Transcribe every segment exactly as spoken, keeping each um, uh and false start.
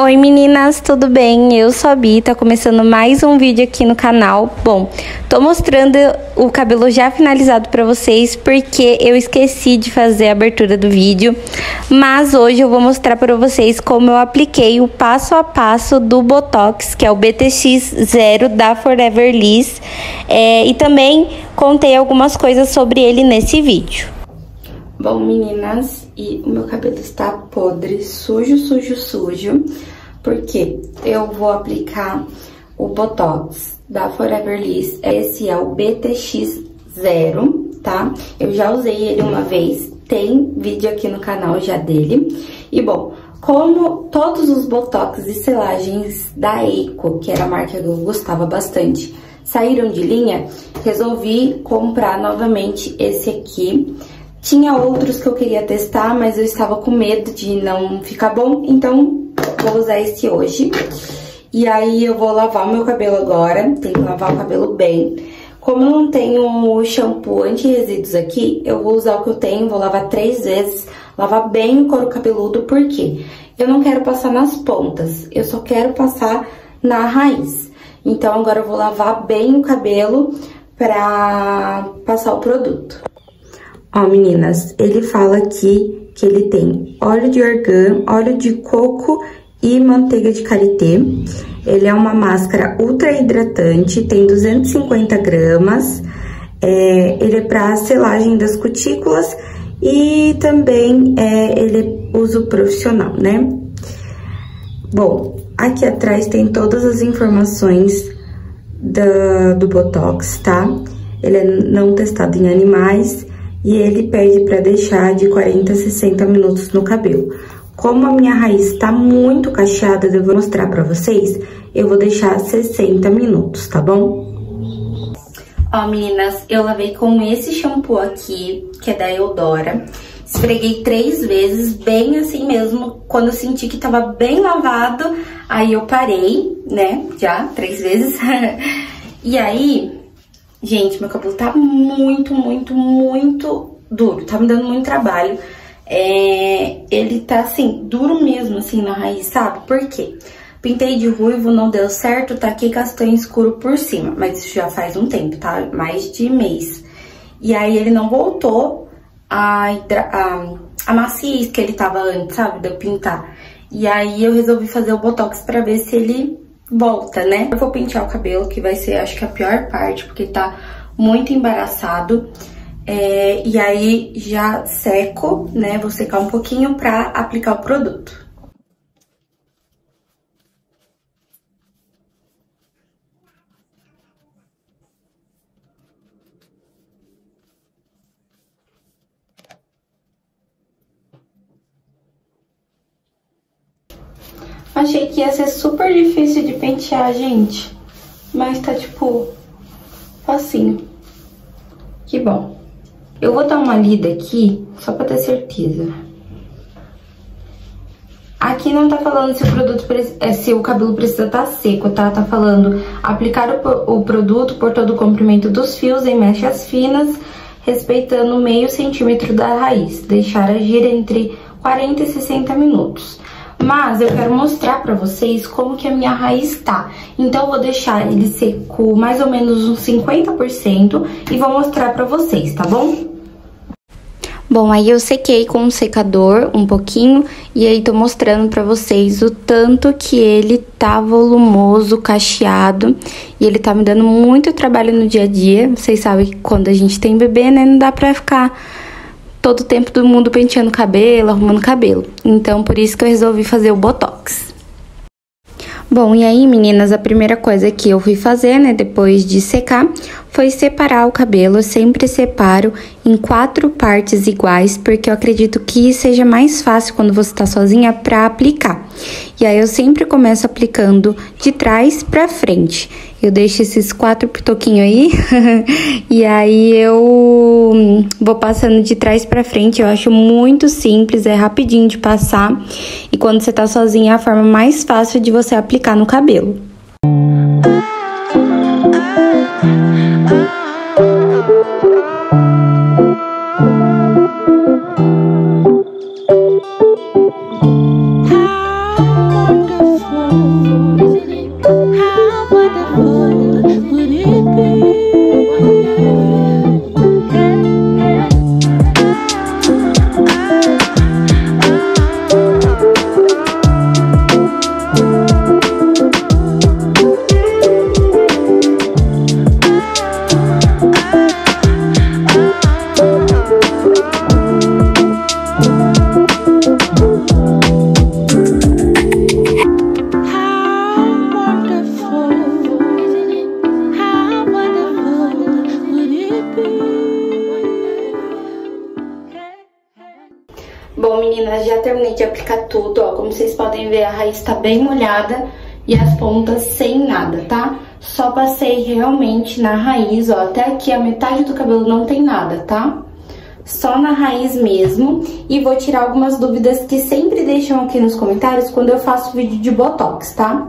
Oi meninas, tudo bem? Eu sou a Bi, tá começando mais um vídeo aqui no canal. Bom, tô mostrando o cabelo já finalizado pra vocês porque eu esqueci de fazer a abertura do vídeo. Mas hoje eu vou mostrar pra vocês como eu apliquei o passo a passo do Botox, que é o B T X zero da Forever Liss. É, e também contei algumas coisas sobre ele nesse vídeo. Bom, meninas, e o meu cabelo está podre, sujo, sujo, sujo, porque eu vou aplicar o Botox da Forever Liss. Esse é o B T X zero, tá? Eu já usei ele uma vez, tem vídeo aqui no canal já dele. E, bom, como todos os Botox e selagens da Eiko, que era a marca que eu gostava bastante, saíram de linha, resolvi comprar novamente esse aqui. Tinha outros que eu queria testar, mas eu estava com medo de não ficar bom, então vou usar esse hoje. E aí eu vou lavar o meu cabelo agora, tem que lavar o cabelo bem. Como eu não tenho o shampoo anti-resíduos aqui, eu vou usar o que eu tenho, vou lavar três vezes, lavar bem o couro cabeludo, porque eu não quero passar nas pontas, eu só quero passar na raiz. Então agora eu vou lavar bem o cabelo pra passar o produto. Ó, meninas, ele fala aqui que ele tem óleo de argan, óleo de coco e manteiga de karité. Ele é uma máscara ultra hidratante, tem duzentos e cinquenta gramas. É, ele é para selagem das cutículas e também é, ele é uso profissional, né? Bom, aqui atrás tem todas as informações da, do Botox, tá? Ele é não testado em animais. E ele pede para deixar de quarenta a sessenta minutos no cabelo. Como a minha raiz tá muito cacheada, eu vou mostrar pra vocês, eu vou deixar sessenta minutos, tá bom? Ó, meninas, eu lavei com esse shampoo aqui, que é da Eudora. Esfreguei três vezes, bem assim mesmo. Quando eu senti que tava bem lavado, aí eu parei, né, já, três vezes. E aí... Gente, meu cabelo tá muito, muito, muito duro. Tá me dando muito trabalho. É, ele tá, assim, duro mesmo, assim, na raiz, sabe? Por quê? Pintei de ruivo, não deu certo, taquei castanho escuro por cima. Mas isso já faz um tempo, tá? Mais de mês. E aí, ele não voltou a, a, a maciez que ele tava antes, sabe? De eu pintar. E aí, eu resolvi fazer o Botox pra ver se ele... volta, né? Eu vou pentear o cabelo, que vai ser, acho que a pior parte, porque tá muito embaraçado. É, e aí, já seco, né? Vou secar um pouquinho pra aplicar o produto. Achei que ia ser super difícil de pentear, gente. Mas tá, tipo, facinho. Que bom. Eu vou dar uma lida aqui, só pra ter certeza. Aqui não tá falando se o produto, se o cabelo precisa estar seco, tá? Tá falando aplicar o, o produto por todo o comprimento dos fios em mechas finas, respeitando meio centímetro da raiz. Deixar agir entre quarenta e sessenta minutos. Mas eu quero mostrar pra vocês como que a minha raiz tá. Então, eu vou deixar ele seco mais ou menos uns cinquenta por cento e vou mostrar pra vocês, tá bom? Bom, aí eu sequei com um secador um pouquinho e aí tô mostrando pra vocês o tanto que ele tá volumoso, cacheado. E ele tá me dando muito trabalho no dia a dia. Vocês sabem que quando a gente tem bebê, né, não dá pra ficar... todo o tempo do mundo penteando cabelo, arrumando cabelo. Então, por isso que eu resolvi fazer o Botox. Bom, e aí, meninas, a primeira coisa que eu fui fazer, né, depois de secar, foi separar o cabelo. Eu sempre separo em quatro partes iguais, porque eu acredito que seja mais fácil quando você tá sozinha pra aplicar. E aí, eu sempre começo aplicando de trás pra frente. Eu deixo esses quatro pitoquinhos aí, e aí eu vou passando de trás pra frente. Eu acho muito simples, é rapidinho de passar. E quando você tá sozinha, é a forma mais fácil de você aplicar no cabelo. How wonderful. terminei de aplicar tudo, ó. Como vocês podem ver, a raiz tá bem molhada e as pontas sem nada, tá? Só passei realmente na raiz, ó. Até aqui a metade do cabelo não tem nada, tá? Só na raiz mesmo. E vou tirar algumas dúvidas que sempre deixam aqui nos comentários quando eu faço vídeo de botox, tá?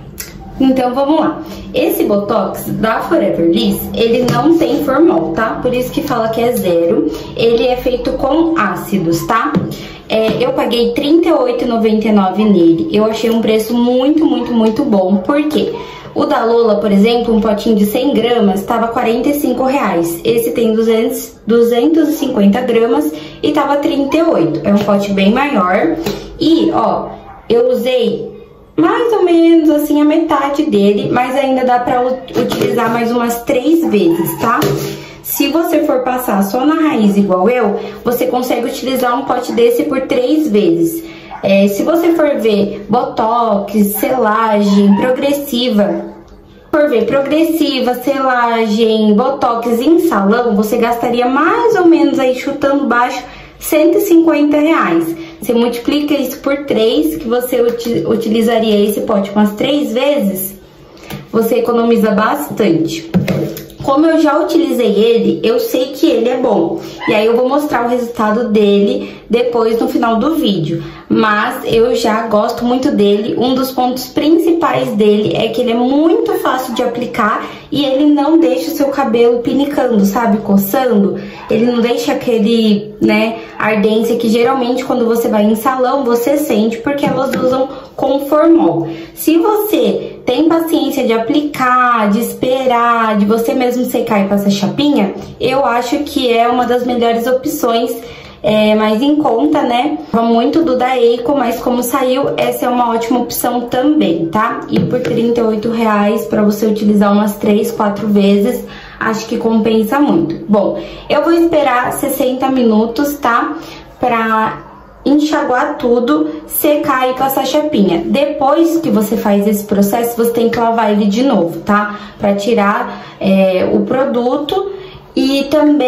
Então, vamos lá. Esse botox da Forever Liss, ele não tem formol, tá? Por isso que fala que é zero. Ele é feito com ácidos, tá? É, eu paguei trinta e oito reais e noventa e nove centavos nele. Eu achei um preço muito, muito, muito bom. Por quê? O da Lola, por exemplo, um potinho de cem gramas, tava quarenta e cinco reais. Esse tem duzentos, duzentos e cinquenta gramas e tava trinta e oito. É um pote bem maior. E, ó, eu usei mais ou menos assim a metade dele, mas ainda dá pra utilizar mais umas três vezes, tá? Se você for passar só na raiz igual eu, você consegue utilizar um pote desse por três vezes. É, se você for ver botox, selagem, progressiva, for ver progressiva, selagem, botox em salão, você gastaria mais ou menos aí, chutando baixo, cento e cinquenta reais. Você multiplica isso por três, que você uti utilizaria esse pote umas três vezes, você economiza bastante. Como eu já utilizei ele, eu sei que ele é bom. E aí eu vou mostrar o resultado dele depois no final do vídeo. Mas eu já gosto muito dele. Um dos pontos principais dele é que ele é muito fácil de aplicar e ele não deixa o seu cabelo pinicando, sabe? Coçando. Ele não deixa aquele, né, ardência que geralmente quando você vai em salão você sente, porque elas usam com formol. Se você tem paciência de aplicar, de esperar, de você mesmo secar e passar chapinha, eu acho que é uma das melhores opções, é, mais em conta, né? Fala muito do da Eiko, mas como saiu, essa é uma ótima opção também, tá? E por trinta e oito reais pra você utilizar umas três, quatro vezes, acho que compensa muito. Bom, eu vou esperar sessenta minutos, tá? Pra enxaguar tudo, secar e passar chapinha. Depois que você faz esse processo, você tem que lavar ele de novo, tá? Pra tirar é, o produto e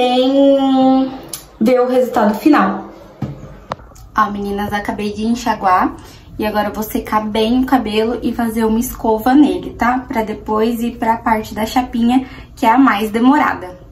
também ver o resultado final. Ó, meninas, acabei de enxaguar e agora eu vou secar bem o cabelo e fazer uma escova nele, tá? Pra depois ir pra parte da chapinha, que é a mais demorada.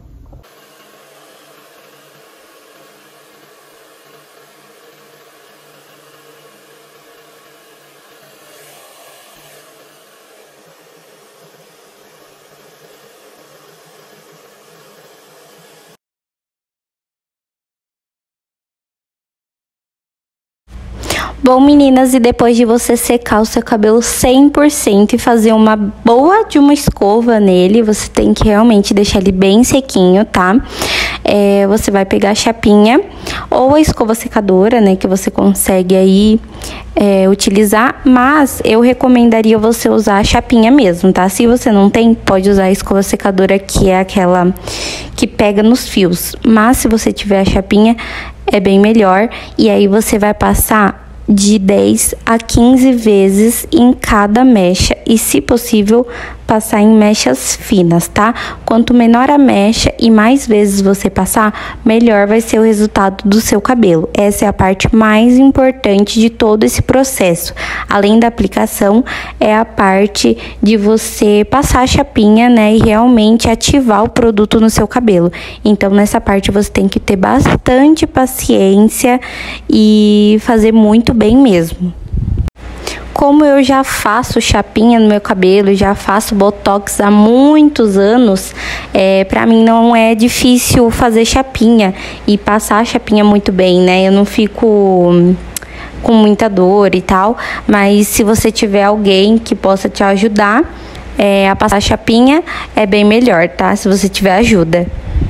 Bom, meninas, e depois de você secar o seu cabelo cem por cento e fazer uma boa de uma escova nele, você tem que realmente deixar ele bem sequinho, tá? É, você vai pegar a chapinha ou a escova secadora, né, que você consegue aí é, utilizar, mas eu recomendaria você usar a chapinha mesmo, tá? Se você não tem, pode usar a escova secadora, que é aquela que pega nos fios, mas se você tiver a chapinha, é bem melhor. E aí você vai passar de dez a quinze vezes em cada mecha e, se possível, passar em mechas finas, tá? Quanto menor a mecha e mais vezes você passar, melhor vai ser o resultado do seu cabelo. Essa é a parte mais importante de todo esse processo. Além da aplicação, é a parte de você passar a chapinha, né, e realmente ativar o produto no seu cabelo. Então, nessa parte você tem que ter bastante paciência e fazer muito bem mesmo. Como eu já faço chapinha no meu cabelo, já faço botox há muitos anos, é, pra mim não é difícil fazer chapinha e passar a chapinha muito bem, né? Eu não fico com muita dor e tal, mas se você tiver alguém que possa te ajudar é, a passar a chapinha, é bem melhor, tá? Se você tiver ajuda.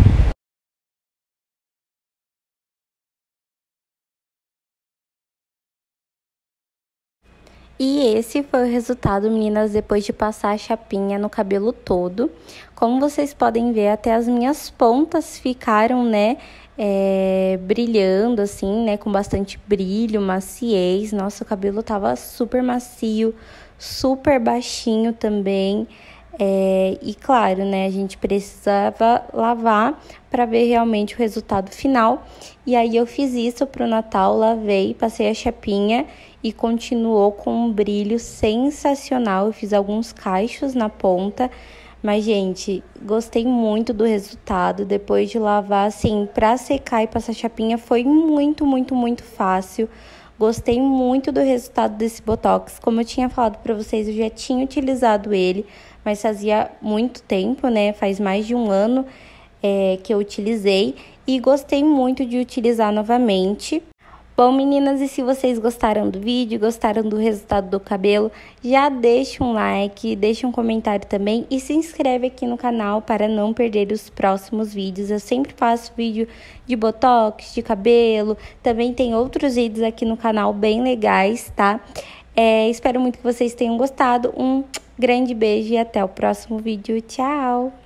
E esse foi o resultado, meninas, depois de passar a chapinha no cabelo todo. Como vocês podem ver, até as minhas pontas ficaram, né, é, brilhando assim, né, com bastante brilho, maciez. Nossa, o cabelo tava super macio, super baixinho também. É, e claro, né, a gente precisava lavar para ver realmente o resultado final. E aí eu fiz isso pro Natal, lavei, passei a chapinha e continuou com um brilho sensacional. Eu fiz alguns cachos na ponta, mas gente, gostei muito do resultado. Depois de lavar, assim, para secar e passar chapinha foi muito, muito, muito fácil. Gostei muito do resultado desse Botox. Como eu tinha falado para vocês, eu já tinha utilizado ele, mas fazia muito tempo, né? Faz mais de um ano é, que eu utilizei e gostei muito de utilizar novamente. Bom, meninas, e se vocês gostaram do vídeo, gostaram do resultado do cabelo, já deixa um like, deixa um comentário também e se inscreve aqui no canal para não perder os próximos vídeos. Eu sempre faço vídeo de botox, de cabelo, também tem outros vídeos aqui no canal bem legais, tá? É, espero muito que vocês tenham gostado. Um grande beijo e até o próximo vídeo. Tchau!